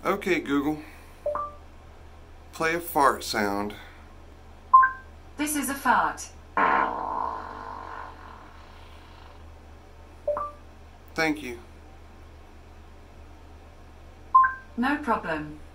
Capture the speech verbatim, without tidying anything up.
Okay, Google. Play a fart sound. This is a fart. Thank you. No problem.